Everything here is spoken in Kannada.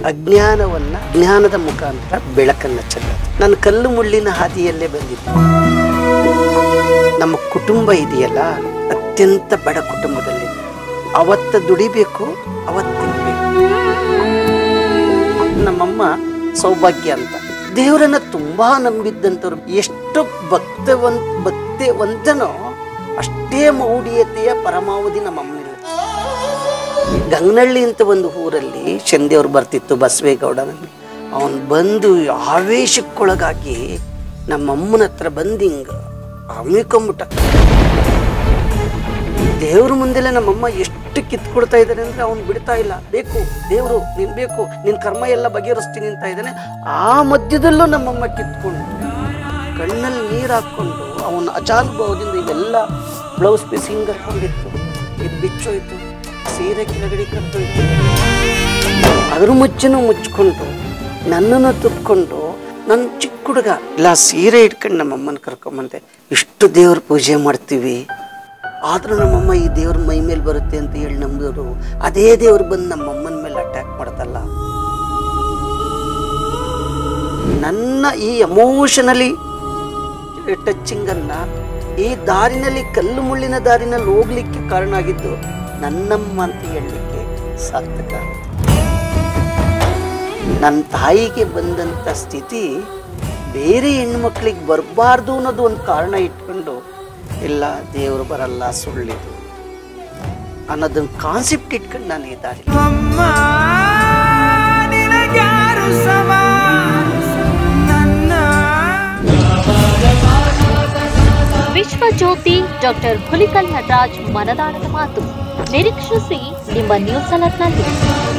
ಅಜ್ಞಾನವನ್ನ ಜ್ಞಾನದ ಮುಖಾಂತರ ಬೆಳಕನ್ನ ಚೆಲ್ಲೋದು. ನಾನು ಕಲ್ಲು ಮುಳ್ಳಿನ ಹಾದಿಯಲ್ಲೇ ಬಂದಿದ್ದೆ. ನಮ್ಮ ಕುಟುಂಬ ಇದೆಯಲ್ಲ, ಅತ್ಯಂತ ಬಡ ಕುಟುಂಬದಲ್ಲಿ ಅವತ್ತ ದುಡಿಬೇಕು, ಅವತ್ತು ತಿನ್ಬೇಕು. ನಮ್ಮಮ್ಮ ಸೌಭಾಗ್ಯ ಅಂತ ದೇವರನ್ನ ತುಂಬಾ ನಂಬಿದ್ದಂಥವ್ರು. ಎಷ್ಟು ಭಕ್ತಿವಂತನೋ ಅಷ್ಟೇ ಮೌಢ್ಯತೆಯ ಪರಮಾವಧಿ ನಮ್ಮಮ್ಮ. ಗಂಗನಹಳ್ಳಿ ಅಂತ ಒಂದು ಊರಲ್ಲಿ ಚಂದೇವ್ರು ಬರ್ತಿತ್ತು, ಬಸವೇಗೌಡನಲ್ಲಿ. ಅವನು ಬಂದು ಆವೇಶಕ್ಕೊಳಗಾಗಿ ನಮ್ಮಮ್ಮನ ಹತ್ರ ಬಂದು ಹಿಂಗ ಹಮ್ಮಿಕೊಂಬಿಟ್ಟ. ದೇವ್ರ ಮುಂದೆಲ್ಲ ನಮ್ಮಮ್ಮ ಎಷ್ಟು ಕಿತ್ಕೊಳ್ತಾ ಇದ್ದಾನೆ ಅಂದ್ರೆ ಅವನು ಬಿಡ್ತಾ ಇಲ್ಲ. ಬೇಕು ದೇವ್ರು, ನೀನ್ ಬೇಕು, ನಿನ್ ಕರ್ಮ ಎಲ್ಲ ಬಗೆಹರಿಸ್ತೀನಿ ಅಂತ ಇದ್ದಾನೆ. ಆ ಮಧ್ಯದಲ್ಲೂ ನಮ್ಮಮ್ಮ ಕಿತ್ಕೊಂಡು ಕಣ್ಣಲ್ಲಿ ನೀರು ಹಾಕೊಂಡು ಅವನ ಅಚಾಲ್ ಭಾವದಿಂದ ಇವೆಲ್ಲ ಬ್ಲೌಸ್ ಪೀಸ್ ಹಿಂಗ್ ಹಾಕೊಂಡಿತ್ತು, ಇದು ಬಿಚ್ಚೋಯ್ತು, ಸೀರೆ ಕೆಳಗಡೆ ಕಟ್ಟೋಯ್ತು. ಅದ್ರ ಮುಚ್ಚನೂ ಮುಚ್ಕೊಂಡು ನನ್ನನ್ನು ತುಪ್ಕೊಂಡು ನನ್ನ ಚಿಕ್ಕ ಹುಡುಗ ಇಲ್ಲ ಸೀರೆ ಇಟ್ಕೊಂಡು ನಮ್ಮಮ್ಮನ ಕರ್ಕೊಂಬಂದೆ. ಇಷ್ಟು ದೇವ್ರ ಪೂಜೆ ಮಾಡ್ತೀವಿ, ಆದ್ರೂ ನಮ್ಮಮ್ಮ ಈ ದೇವ್ರ ಮೈ ಮೇಲೆ ಬರುತ್ತೆ ಅಂತ ಹೇಳಿ ನಂಬಿದ್ರು. ಅದೇ ದೇವ್ರು ಬಂದು ನಮ್ಮಮ್ಮನ ಮೇಲೆ ಅಟ್ಯಾಕ್ ಮಾಡ್ತಲ್ಲ. ನನ್ನ ಈ ಎಮೋಷನಲಿ ಟಚಿಂಗ್ ಅನ್ನ ಈ ದಾರಿನಲ್ಲಿ, ಕಲ್ಲು ಮುಳ್ಳಿನ ದಾರಿನಲ್ಲಿ ಹೋಗ್ಲಿಕ್ಕೆ ಕಾರಣ ಆಗಿದ್ದು ನನ್ನಮ್ಮ ಅಂತ ಹೇಳಲಿಕ್ಕೆ ಸಾರ್ಥಕ. ನನ್ನ ತಾಯಿಗೆ ಬಂದಂಥ ಸ್ಥಿತಿ ಬೇರೆ ಹೆಣ್ಮಕ್ಳಿಗೆ ಬರಬಾರ್ದು ಅನ್ನೋದು ಒಂದು ಕಾರಣ ಇಟ್ಕೊಂಡು, ಇಲ್ಲ ದೇವರು ಬರಲ್ಲ, ಸುಳ್ಳಿದು ಅನ್ನೋದೊಂದು ಕಾನ್ಸೆಪ್ಟ್ ಇಟ್ಕೊಂಡು ನಾನು ಇದ್ದಾರೆ. ವಿಶ್ವಜ್ಯೋತಿ ಡಾಕ್ಟರ್ ಹುಲಿಕಲ್ ನಟರಾಜ್ ಮನದಾಳದ ಮಾತು. ನಿರೀಕ್ಷಿಸಿ ನಿಮ್ಮ ನ್ಯೂಸ್ ಅಲರ್ಟ್ನಲ್ಲಿ.